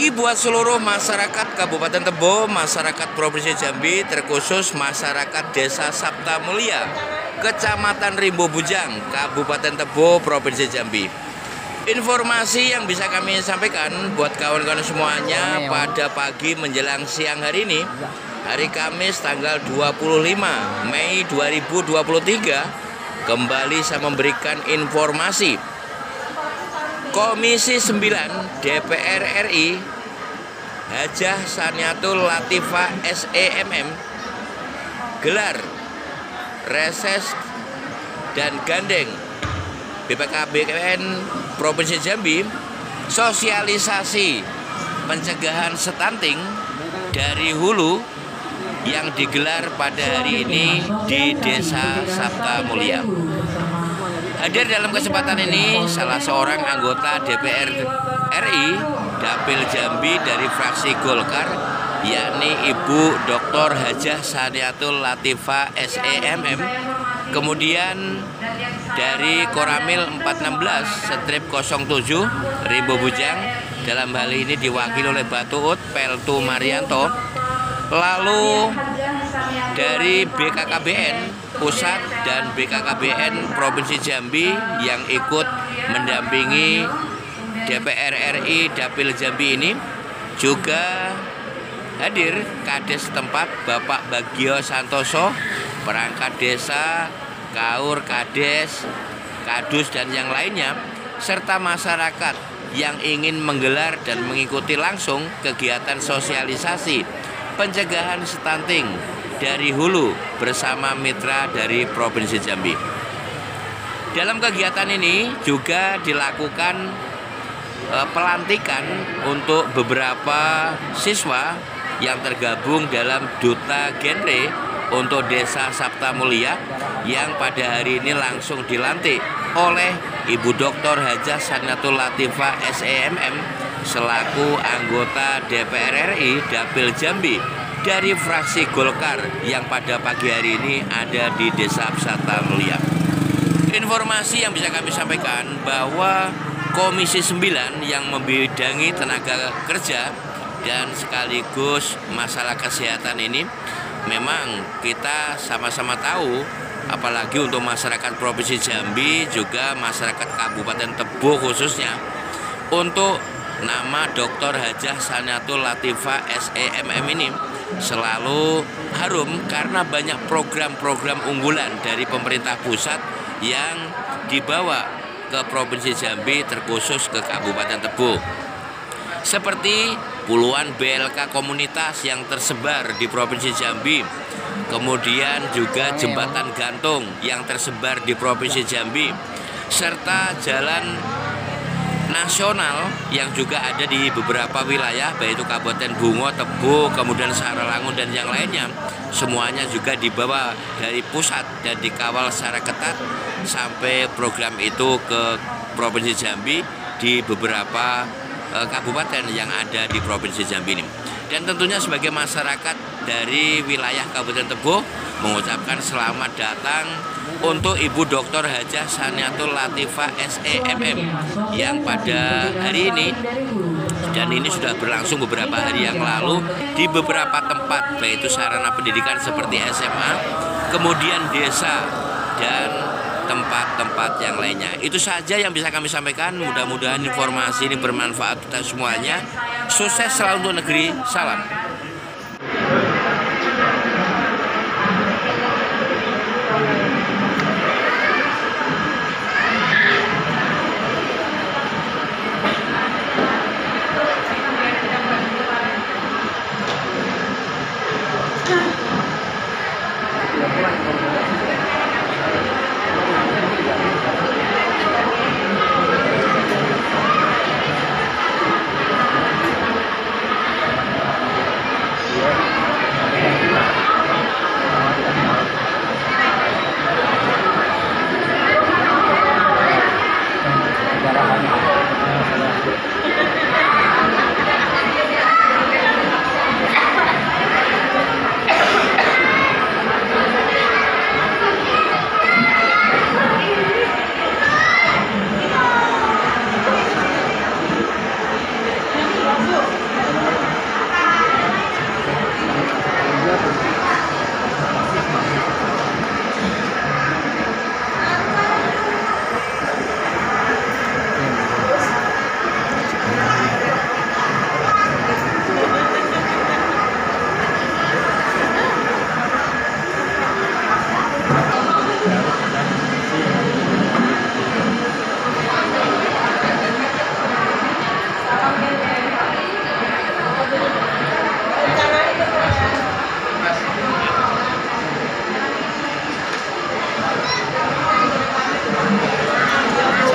pagi buat seluruh masyarakat Kabupaten Tebo, masyarakat Provinsi Jambi, terkhusus masyarakat Desa Sabta Mulia, Kecamatan Rimbo Bujang, Kabupaten Tebo, Provinsi Jambi. Informasi yang bisa kami sampaikan buat kawan-kawan semuanya pada pagi menjelang siang hari ini, hari Kamis tanggal 25 Mei 2023, kembali saya memberikan informasi. Komisi 9 DPR RI Hajah Saniatul Latifah SEMM gelar reses dan gandeng BPKBN Provinsi Jambi sosialisasi pencegahan stunting dari hulu yang digelar pada hari ini di Desa Sabta Mulia. Hadir dalam kesempatan ini salah seorang anggota DPR RI Dapil Jambi dari fraksi Golkar, yakni Ibu Dr. Hajah Saniatul Latifah SEMM. Kemudian dari Koramil 416/07 Rimbo Bujang, dalam hal ini diwakili oleh Batuut Peltu Marianto. Lalu dari BKKBN Pusat dan BKKBN Provinsi Jambi yang ikut mendampingi DPR RI Dapil Jambi ini, juga hadir Kades setempat Bapak Bagio Santoso, perangkat desa, Kaur, Kades, Kadus dan yang lainnya, serta masyarakat yang ingin menggelar dan mengikuti langsung kegiatan sosialisasi pencegahan stunting dari hulu bersama mitra dari Provinsi Jambi. Dalam kegiatan ini juga dilakukan pelantikan untuk beberapa siswa yang tergabung dalam Duta Genre untuk Desa Sabta Mulia yang pada hari ini langsung dilantik oleh Ibu Dr. Hajah Saniatul Latifah SEMM selaku anggota DPR RI Dapil Jambi dari fraksi Golkar yang pada pagi hari ini ada di Desa Sabta Mulia. Informasi yang bisa kami sampaikan bahwa Komisi 9 yang membidangi tenaga kerja dan sekaligus masalah kesehatan ini, memang kita sama-sama tahu, apalagi untuk masyarakat Provinsi Jambi juga masyarakat Kabupaten Tebo khususnya, untuk nama Dr. Hajah Saniatul Latifah SEMM ini selalu harum karena banyak program-program unggulan dari pemerintah pusat yang dibawa ke Provinsi Jambi, terkhusus ke Kabupaten Tebo, seperti puluhan BLK komunitas yang tersebar di Provinsi Jambi, kemudian juga jembatan gantung yang tersebar di Provinsi Jambi, serta jalan nasional yang juga ada di beberapa wilayah, baik itu Kabupaten Bungo, Tebo, kemudian Saralangun dan yang lainnya. Semuanya juga dibawa dari pusat dan dikawal secara ketat sampai program itu ke Provinsi Jambi di beberapa kabupaten yang ada di Provinsi Jambi ini. Dan tentunya sebagai masyarakat dari wilayah Kabupaten Tebo mengucapkan selamat datang untuk Ibu Dr. Hajah Saniatul Latifah SEMM yang pada hari ini, dan ini sudah berlangsung beberapa hari yang lalu di beberapa tempat, baik itu sarana pendidikan seperti SMA, kemudian desa dan tempat-tempat yang lainnya. Itu saja yang bisa kami sampaikan. Mudah-mudahan informasi ini bermanfaat untuk semuanya. Sukses selalu untuk negeri. Salam.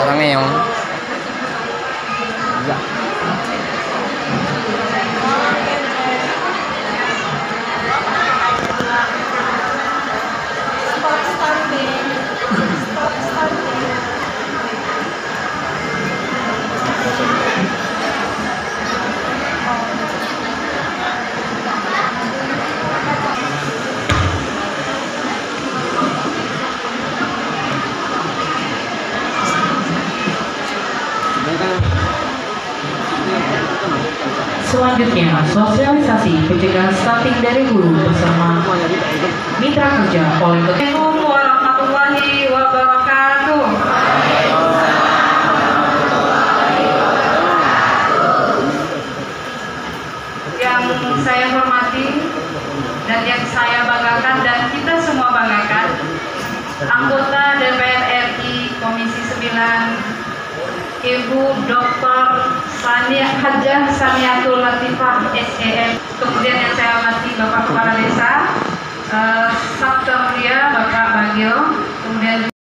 Sangeong. Selanjutnya, sosialisasi pencegahan stunting dari hulu bersama mitra kerja oleh Assalamualaikum warahmatullahi wabarakatuh. Yang saya hormati dan yang saya banggakan dan kita semua banggakan, anggota DPR RI Komisi 9 Ibu Dr. Hajah Saniatul Latifah SEM, kemudian yang saya hormati Bapak Kepala Desa, Sabta Mulia Bapak Bagio, kemudian